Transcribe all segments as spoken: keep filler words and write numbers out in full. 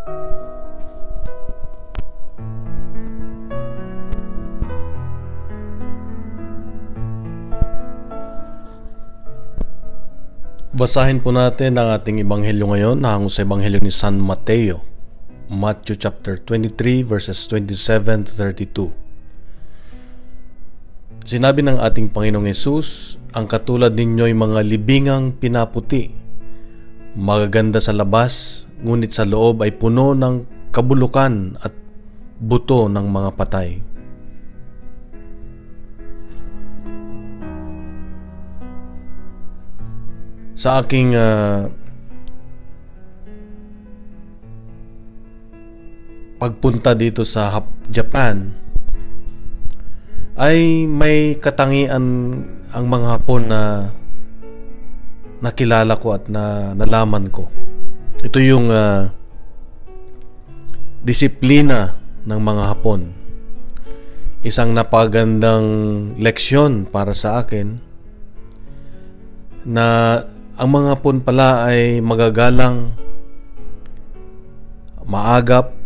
Basahin po natin ang ating ebanghelyo ngayon na hango sa ebanghelyo ni San Mateo, Matthew chapter twenty-three verses twenty-seven to thirty-two. Sinabi ng ating Panginoong Hesus, ang katulad ninyo'y mga libingang pinaputi, magaganda sa labas, ngunit sa loob ay puno ng kabulukan at buto ng mga patay. Sa aking uh, pagpunta dito sa Japan ay may katangian ang mga Hapon na nakilala ko at na nalaman ko. Ito yung uh, disiplina ng mga Hapon. Isang napagandang leksyon para sa akin na ang mga Hapon pala ay magagalang, maagap,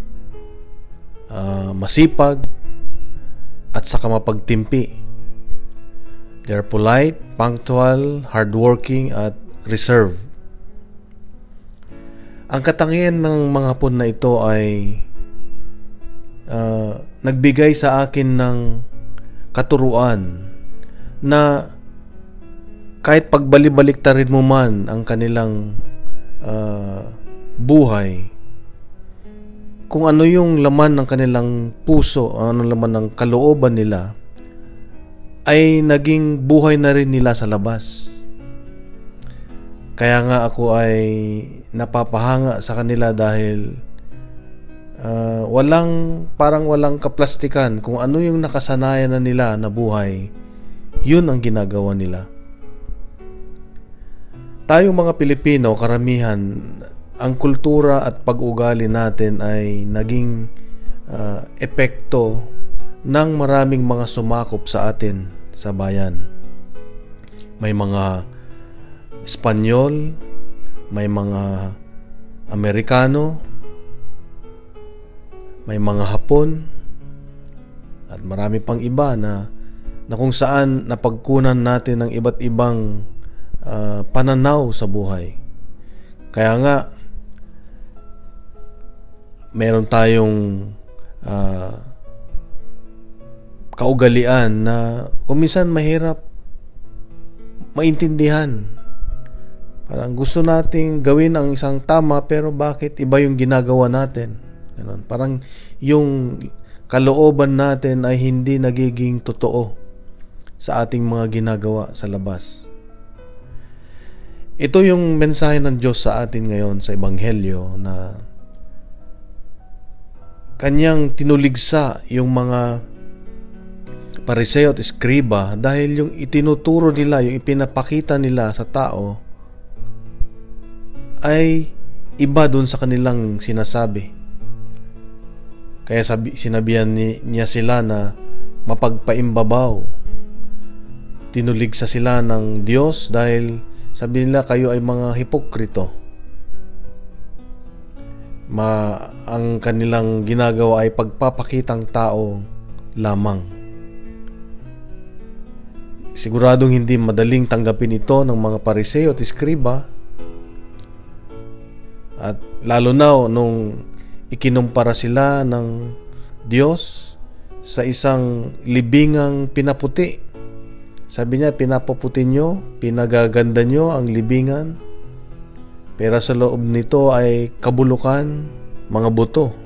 uh, masipag, at saka mapagtimpi. They're polite, punctual, hardworking, at reserved. Ang katangian ng mga Hapon na ito ay uh, nagbigay sa akin ng katuruan na kahit pagbalik-baliktarin mo man ang kanilang uh, buhay, kung ano yung laman ng kanilang puso, ano laman ng kalooban nila, ay naging buhay na rin nila sa labas. Kaya nga ako ay napapahanga sa kanila dahil uh, walang, parang walang kaplastikan. Kung ano yung nakasanayan na nila na buhay, yun ang ginagawa nila. Tayong mga Pilipino, karamihan, ang kultura at pag-ugali natin ay naging uh, epekto ng maraming mga sumakop sa atin sa bayan. May mga Espanyol, may mga Amerikano, may mga Hapon, at marami pang iba na, na kung saan napagkunan natin ng iba't ibang Uh, pananaw sa buhay. Kaya nga meron tayong uh, kaugalian na kuminsan mahirap maintindihan. Parang gusto nating gawin ang isang tama pero bakit iba yung ginagawa natin? Ganun. Parang yung kalooban natin ay hindi nagiging totoo sa ating mga ginagawa sa labas. Ito yung mensahe ng Diyos sa atin ngayon sa Ebanghelyo na Kanyang tinuligsa yung mga Pariseo at Eskriba dahil yung itinuturo nila, yung ipinapakita nila sa tao ay iba dun sa kanilang sinasabi. Kaya sabi, sinabihan ni, niya sila na mapagpaimbabaw. Tinuligsa sila ng Diyos dahil sabi nila kayo ay mga hipokrito. Ma, ang kanilang ginagawa ay pagpapakitang tao lamang. Siguradong hindi madaling tanggapin ito ng mga Pariseo at Eskriba. At lalo na nung ikinumpara sila ng Diyos sa isang libingang pinaputi. Sabi niya, pinapaputi nyo, pinagaganda nyo ang libingan, pero sa loob nito ay kabulukan, mga buto.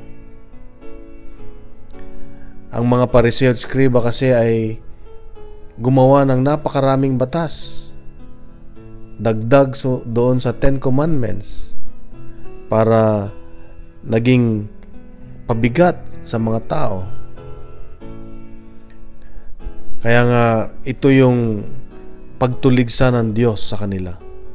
Ang mga Pariseo at Eskriba kasi ay gumawa ng napakaraming batas, dagdag so, doon sa Ten Commandments, para naging pabigat sa mga tao. Kaya nga ito yung pagtuligsa ng Diyos sa kanila.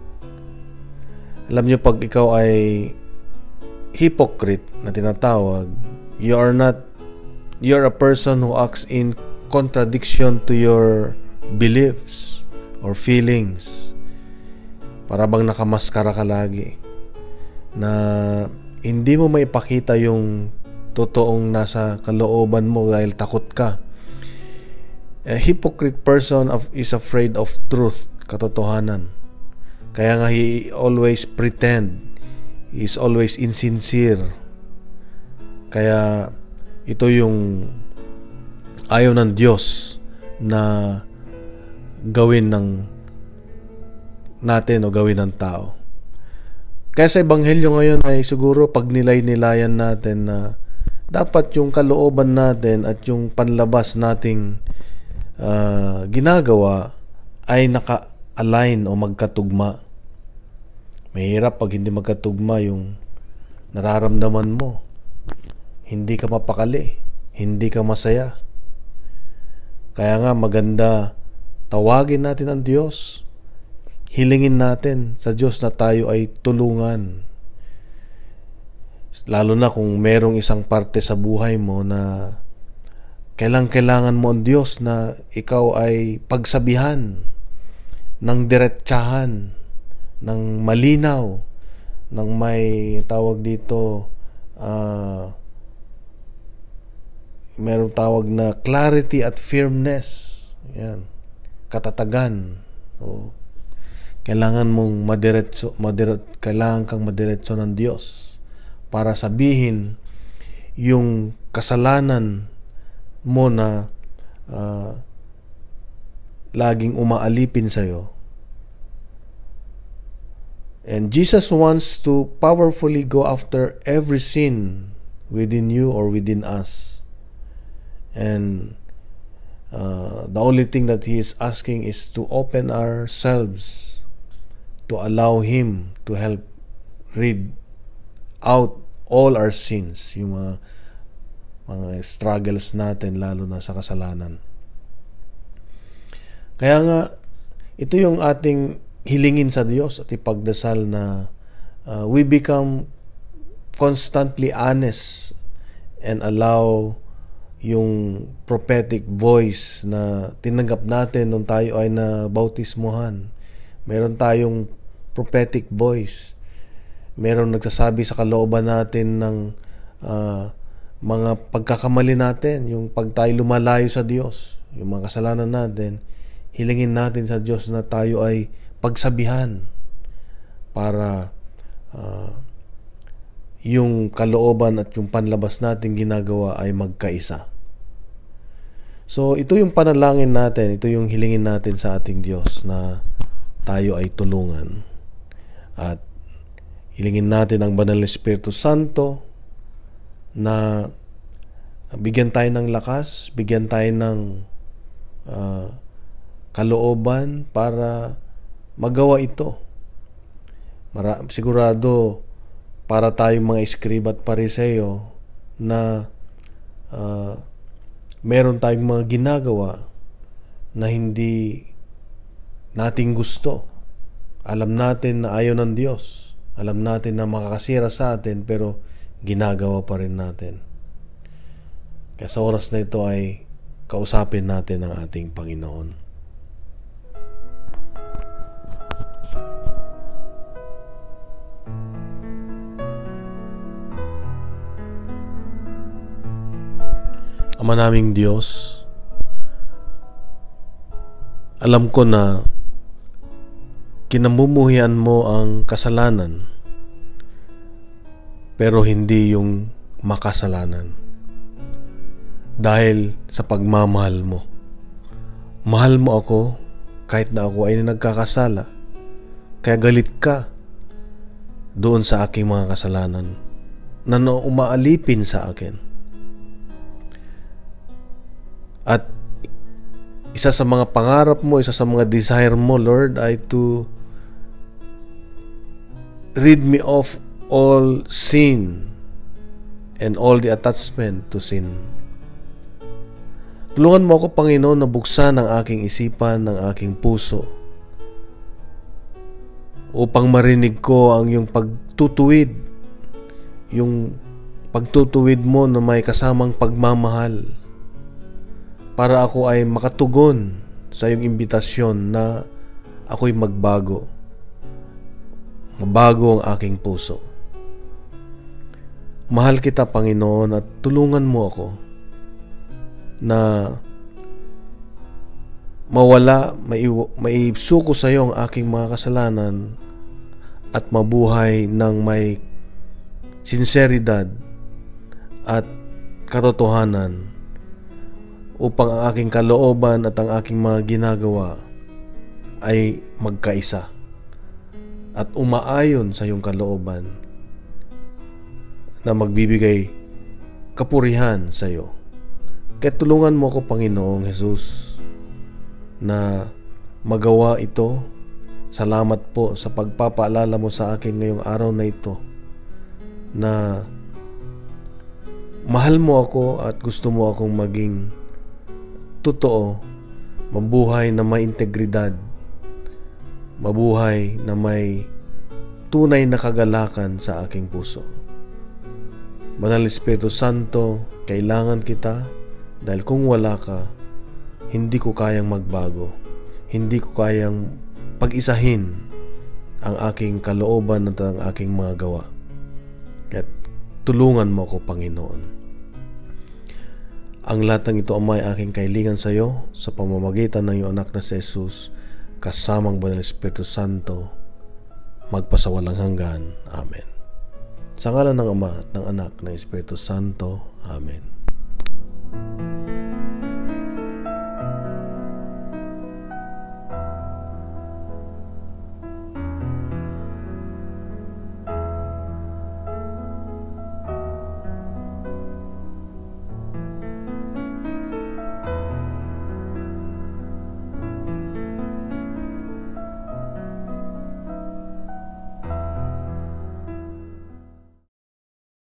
Alam niyo, pag ikaw ay hypocrite na tinatawag, you are not you're a person who acts in contradiction to your beliefs or feelings. Para bang nakamaskara ka lagi na hindi mo maipakita yung totoong nasa kalooban mo dahil takot ka. A hypocrite person of, is afraid of truth, katotohanan. Kaya nga he always pretend. He is always insincere. Kaya ito yung ayaw ng Diyos na gawin ng natin o gawin ng tao. Kaya sa Ebanghelyo ngayon ay siguro pag nilay-nilayan natin na dapat yung kalooban natin at yung panlabas nating uh, ginagawa ay naka-align o magkatugma. Mahirap pag hindi magkatugma yung nararamdaman mo. Hindi ka mapakali, hindi ka masaya. Kaya nga maganda tawagin natin ang Diyos. Hilingin natin sa Diyos na tayo ay tulungan. Lalo na kung merong isang parte sa buhay mo na kailangan-kailangan mo ang Diyos na ikaw ay pagsabihan ng diretsahan, ng malinaw, ng may tawag dito, uh, merong tawag na clarity at firmness. Yan. Katatagan. O, kailangan mong madiretso, madiret, kailangan kang madiretso ng Diyos para sabihin yung kasalanan mo na uh, laging umaalipin sa'yo. And Jesus wants to powerfully go after every sin within you or within us. And uh, the only thing that He is asking is to open ourselves to allow Him to help rid out all our sins, yung mga, mga struggles natin, lalo na sa kasalanan. Kaya nga, ito yung ating hilingin sa Diyos at ipagdasal na uh, we become constantly honest and allow yung prophetic voice na tinanggap natin nung tayo ay nabautismuhan. Meron tayong prophetic voice. Meron nagsasabi sa kalooban natin ng uh, mga pagkakamali natin, yung pag tayo lumalayo sa Diyos, yung mga kasalanan natin, hilingin natin sa Diyos na tayo ay pagsabihan para uh, yung kalooban at yung panlabas natin ginagawa ay magkaisa. So, ito yung panalangin natin, ito yung hilingin natin sa ating Diyos na tayo ay tulungan. At hilingin natin ang Banal na Espiritu Santo na bigyan tayo ng lakas, bigyan tayo ng uh, kalooban para magawa ito. Mara- sigurado para tayong mga Eskriba at Pariseo na uh, meron tayong mga ginagawa na hindi nating gusto. Alam natin na ayaw ng Diyos. Alam natin na makakasira sa atin, pero ginagawa pa rin natin. Kaya sa oras na ito ay kausapin natin ang ating Panginoon. Ama naming Diyos, alam ko na kinamumuhian mo ang kasalanan, pero hindi yung makasalanan. Dahil sa pagmamahal mo. Mahal mo ako kahit na ako ay nagkakasala. Kaya galit ka doon sa aking mga kasalanan na umaalipin sa akin. At isa sa mga pangarap mo, isa sa mga desire mo, Lord, ay to rid me of all sin and all the attachment to sin. Tulungan mo ako, Panginoon, na buksan ang aking isipan, ng aking puso, upang marinig ko ang iyong pagtutuwid, yung pagtutuwid mo na may kasamang pagmamahal, para ako ay makatugon sa iyong imbitasyon na ako'y magbago. Mabago ang aking puso. Mahal kita, Panginoon, at tulungan mo ako na mawala, maiw- maisuko sa iyo ang aking mga kasalanan at mabuhay ng may sinseridad at katotohanan upang ang aking kalooban at ang aking mga ginagawa ay magkaisa at umaayon sa iyong kalooban na magbibigay kapurihan sa iyo. Kaya tulungan mo ako, Panginoong Jesus, na magawa ito. Salamat po sa pagpapaalala mo sa akin ngayong araw na ito na mahal mo ako at gusto mo akong maging totoo, mabuhay na may integridad, mabuhay na may tunay na kagalakan sa aking puso. Banal Espiritu Santo, kailangan kita dahil kung wala ka, hindi ko kayang magbago. Hindi ko kayang pag-isahin ang aking kalooban at ang aking mga gawa. Kaya tulungan mo ako, Panginoon. Ang lahat ng ito, Ama, ay aking kahilingan sa iyo sa pamamagitan ng iyong anak na si Jesus, kasamang Banal Espiritu Santo, magpasawalang hanggan. Amen. Sa ngalan ng Ama at ng Anak ng Espiritu Santo. Amen.